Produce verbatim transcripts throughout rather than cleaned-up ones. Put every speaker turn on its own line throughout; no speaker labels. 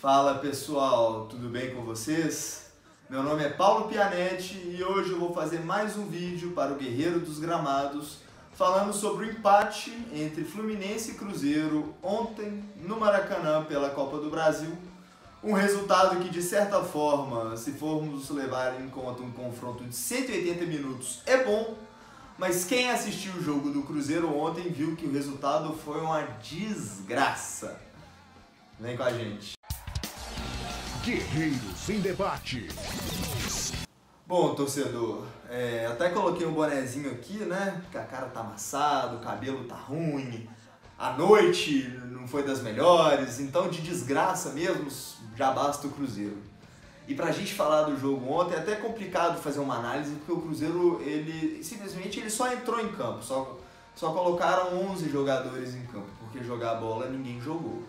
Fala pessoal, tudo bem com vocês? Meu nome é Paulo Pianetti e hoje eu vou fazer mais um vídeo para o Guerreiro dos Gramados falando sobre o empate entre Fluminense e Cruzeiro ontem no Maracanã pela Copa do Brasil. Um resultado que, de certa forma, se formos levar em conta um confronto de cento e oitenta minutos, é bom, mas quem assistiu o jogo do Cruzeiro ontem viu que o resultado foi uma desgraça. Vem com a gente.
Guerreiros em debate.
Bom, torcedor, é, até coloquei um bonezinho aqui, né? Porque a cara tá amassada, o cabelo tá ruim, a noite não foi das melhores, então de desgraça mesmo já basta o Cruzeiro. E pra gente falar do jogo ontem é até complicado fazer uma análise, porque o Cruzeiro, ele simplesmente ele só entrou em campo, só, só colocaram onze jogadores em campo, porque jogar bola ninguém jogou.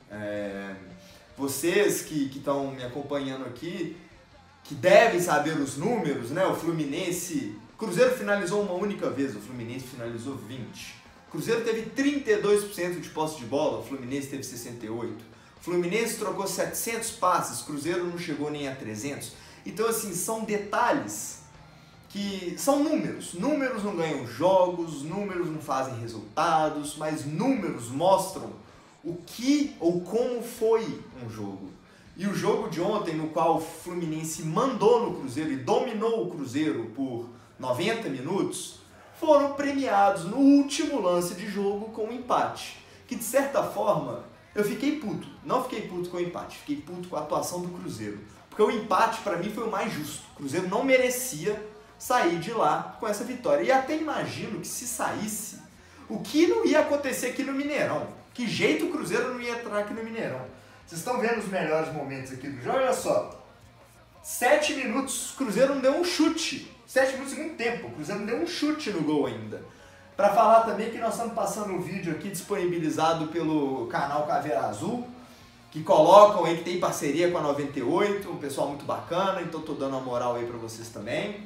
É, vocês que estão me acompanhando aqui, que devem saber os números, né? O Fluminense... O Cruzeiro finalizou uma única vez, o Fluminense finalizou vinte. O Cruzeiro teve trinta e dois por cento de posse de bola, o Fluminense teve sessenta e oito por cento. O Fluminense trocou setecentos passes, o Cruzeiro não chegou nem a trezentos. Então, assim, são detalhes que são números. Números não ganham jogos, números não fazem resultados, mas números mostram o que ou como foi um jogo. E o jogo de ontem, no qual o Fluminense mandou no Cruzeiro e dominou o Cruzeiro por noventa minutos, foram premiados no último lance de jogo com um empate. Que, de certa forma, eu fiquei puto. Não fiquei puto com o empate, fiquei puto com a atuação do Cruzeiro. Porque o empate, para mim, foi o mais justo. O Cruzeiro não merecia sair de lá com essa vitória. E até imagino que, se saísse, o que não ia acontecer aqui no Mineirão. Que jeito o Cruzeiro não ia entrar aqui no Mineirão. Vocês estão vendo os melhores momentos aqui do jogo? Olha só. Sete minutos, o Cruzeiro não deu um chute. Sete minutos em um tempo. O Cruzeiro não deu um chute no gol ainda. Para falar também que nós estamos passando um vídeo aqui disponibilizado pelo canal Caveira Azul, que colocam aí que tem parceria com a noventa e oito, um pessoal muito bacana, então estou dando uma moral aí para vocês também.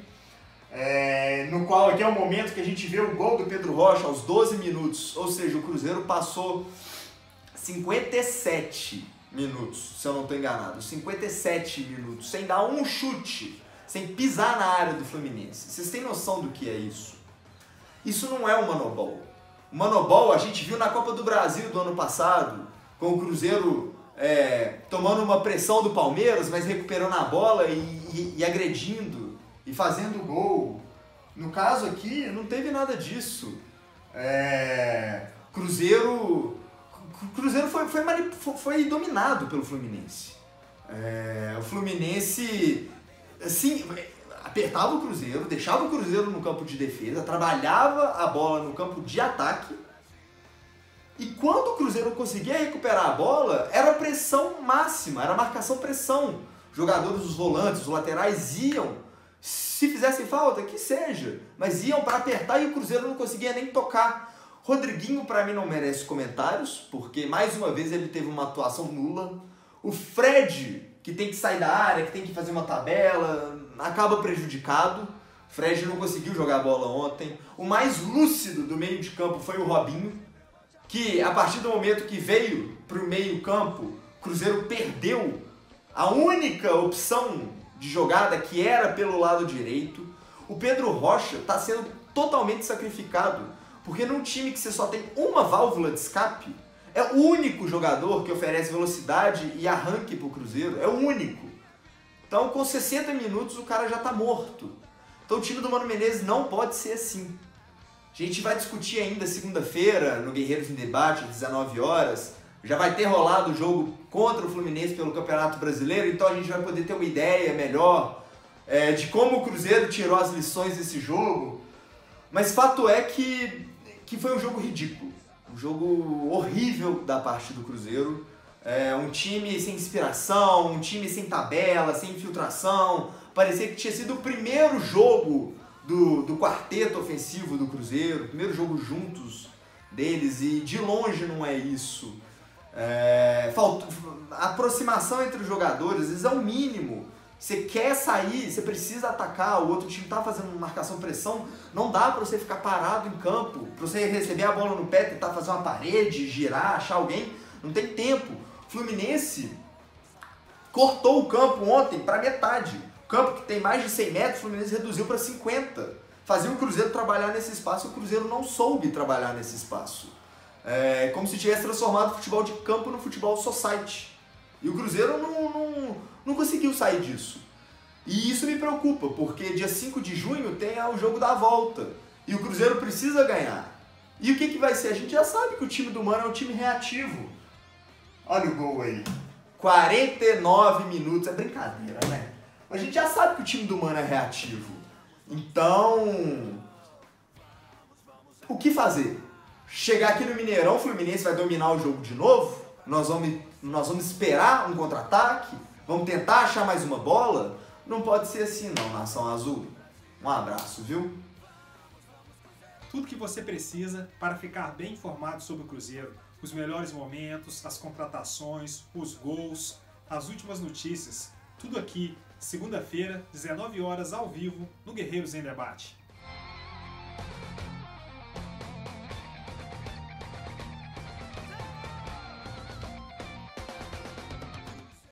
É, no qual aqui é o momento que a gente vê o gol do Pedro Rocha aos doze minutos, ou seja, o Cruzeiro passou cinquenta e sete minutos, se eu não estou enganado, cinquenta e sete minutos, sem dar um chute, sem pisar na área do Fluminense. Vocês têm noção do que é isso? Isso não é um manobol. O manobol a gente viu na Copa do Brasil do ano passado, com o Cruzeiro é, tomando uma pressão do Palmeiras, mas recuperando a bola e, e, e agredindo e fazendo gol. No caso aqui, não teve nada disso. É, Cruzeiro, Cruzeiro foi, foi, foi, foi dominado pelo Fluminense. É, o Fluminense, assim, apertava o Cruzeiro, deixava o Cruzeiro no campo de defesa, trabalhava a bola no campo de ataque. E quando o Cruzeiro conseguia recuperar a bola, era pressão máxima, era marcação-pressão. Jogadores, os volantes, os laterais iam. Se fizessem falta, que seja, mas iam para apertar e o Cruzeiro não conseguia nem tocar. Rodriguinho, para mim, não merece comentários, porque mais uma vez ele teve uma atuação nula. O Fred, que tem que sair da área, que tem que fazer uma tabela, acaba prejudicado. O Fred não conseguiu jogar a bola ontem. O mais lúcido do meio de campo foi o Robinho, que a partir do momento que veio para o meio campo, o Cruzeiro perdeu a única opção de jogada que era pelo lado direito. O Pedro Rocha está sendo totalmente sacrificado, porque num time que você só tem uma válvula de escape, é o único jogador que oferece velocidade e arranque para o Cruzeiro, é o único. Então com sessenta minutos o cara já está morto. Então o time do Mano Menezes não pode ser assim. A gente vai discutir ainda segunda-feira no Guerreiros em Debate, às dezenove horas, já vai ter rolado o jogo contra o Fluminense pelo Campeonato Brasileiro, então a gente vai poder ter uma ideia melhor é, de como o Cruzeiro tirou as lições desse jogo. Mas fato é que, que foi um jogo ridículo, um jogo horrível da parte do Cruzeiro. É, um time sem inspiração, um time sem tabela, sem infiltração. Parecia que tinha sido o primeiro jogo do, do quarteto ofensivo do Cruzeiro, o primeiro jogo juntos deles, e de longe não é isso. É, falta, a aproximação entre os jogadores, às vezes é o mínimo. Você quer sair, você precisa atacar, o outro time está fazendo marcação-pressão, não dá para você ficar parado em campo, para você receber a bola no pé, tentar fazer uma parede, girar, achar alguém, não tem tempo. Fluminense cortou o campo ontem para metade. O campo que tem mais de cem metros, o Fluminense reduziu para cinquenta. Fazia o Cruzeiro trabalhar nesse espaço e o Cruzeiro não soube trabalhar nesse espaço. É como se tivesse transformado o futebol de campo no futebol society. E o Cruzeiro não, não, não conseguiu sair disso. E isso me preocupa, porque dia cinco de junho tem o jogo da volta. E o Cruzeiro precisa ganhar. E o que, que vai ser? A gente já sabe que o time do Mano é um time reativo. Olha o gol aí. quarenta e nove minutos. É brincadeira, né? A gente já sabe que o time do Mano é reativo. Então, o que fazer? Chegar aqui no Mineirão, o Fluminense vai dominar o jogo de novo? Nós vamos, nós vamos esperar um contra-ataque? Vamos tentar achar mais uma bola? Não pode ser assim não, Nação Azul. Um abraço, viu?
Tudo que você precisa para ficar bem informado sobre o Cruzeiro. Os melhores momentos, as contratações, os gols, as últimas notícias. Tudo aqui, segunda-feira, dezenove horas, ao vivo, no Guerreiros em Debate.